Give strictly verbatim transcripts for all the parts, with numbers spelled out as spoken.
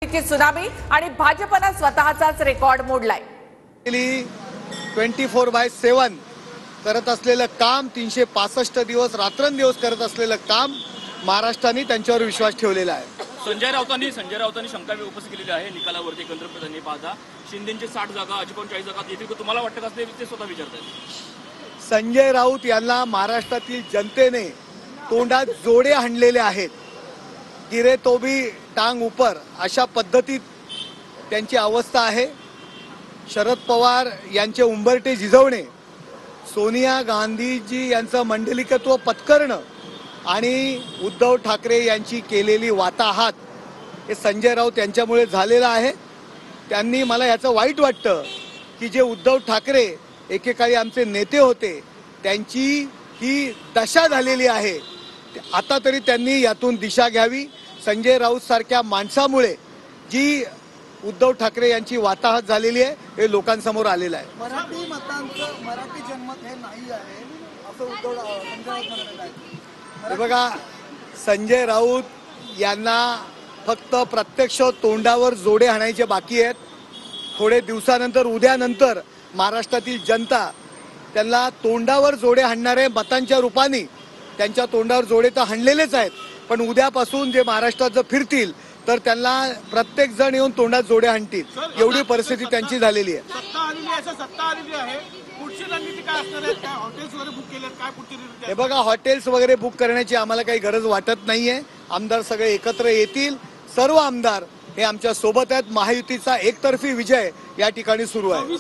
बैठकीची सुनामी आणि भाजपनं स्वतःचाच रेकॉर्ड मोडलाय। ट्वेंटी फोर बाय सेवन करत असलेलं काम, तीनशे पासष्ट दिवस रात्रंदिवस करत असलेलं काम महाराष्ट्राने त्यांच्यावर विश्वास ठेवलेला आहे। संजय राऊतांनी संजय राऊतांनी शंका उपस्थित केलेली आहे निकालावरती पंतप्रधानांनी पाहता शिंदेचे साठ जागा अजिंक्य जागा येतील का तुम्हाला वाटतं का ते स्वतः विचारतात। संजय राऊत यांना महाराष्ट्रातील जनतेने तोंडात जोडे हाणलेले आहेत। गिरे तो भी टांग ऊपर अशा पद्धतीत त्यांची अवस्था आहे। शरद पवार यांचे उंबरटे झिजवणे, सोनिया गांधीजी यांचं मंडलिकत्व पत्करणं आणि उद्धव ठाकरे यांची केलेली वाताहात हे संजय राऊत यांच्यामुळे झालेलं आहे। त्यांनी मला याचं वाईट वाटतं की जे उद्धव ठाकरे एकेकाळी आमचे नेते होते त्यांची ही दशा झालेली आहे। आता तरी त्यांनी यातून दिशा घ्यावी। संजय राऊत सारख्या माणसामुळे जी उद्धव ठाकरे यांची वाताहत झालेली आहे हे लोकांसमोर आलेलं आहे। मराठी मतांचं मराठी जनमत हे नाही आहे असं उद्धव संजय राऊत म्हणाले आहे। बघा, संजय राऊत यांना फक्त प्रत्यक्ष तोंडावर जोडे हाणायचे बाकी आहेत। थोडे दिवसानंतर उद्यानंतर महाराष्ट्रातील जनता त्यांना तोंडावर जोडे हाणणारे मतांच्या रूपाने त्यांच्या तोंडावर जोडे तर हाणलेलेच आहेत, पण उद्यापासून जे महाराष्ट्रात जर फिरतील तर त्यांना प्रत्येक जण येऊन तोंडात जोडे हाणतील एवढी परिस्थिती त्यांची झालेली आहे। सत्ता आलेली आहे, सत्ता आलेली आहे, पुढची रणनीती काय असणार आहे? काय हॉटेल्स वगैरे बुक केलेत, काय पुढची रणनीती? हे बघा, हॉटेल्स वगैरे बुक करण्याची आम्हाला काही गरज वाटत नाहीये। आमदार सगळे एकत्र येतील, सर्व आमदार हे आमच्या सोबत आहेत। महायुतीचा एकतर्फी विजय या ठिकाणी सुरू आहे।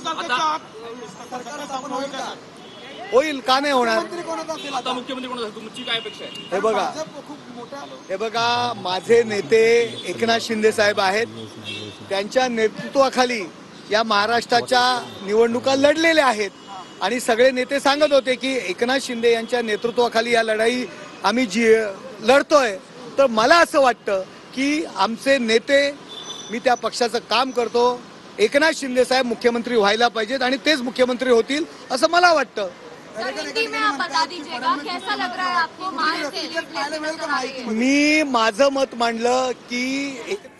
होईल का नाही होणार? आता मुख्यमंत्री कोण तुमची काय अपेक्षा आहे? हे बघा हे बघा माझे नेते एकनाथ शिंदे साहेब आहेत। त्यांच्या नेतृत्वाखाली या महाराष्ट्राच्या निवडणुका लढलेल्या आहेत आणि सगळे नेते सांगत होते की एकनाथ शिंदे यांच्या नेतृत्वाखाली या लढाई आम्ही जी लढतोय। तर मला असं वाटतं की आमचे नेते, मी त्या पक्षाचं काम करतो, एकनाथ शिंदे साहेब मुख्यमंत्री व्हायला पाहिजेत आणि तेच मुख्यमंत्री होतील असं मला वाटतं। मी माझं मत मांडलं की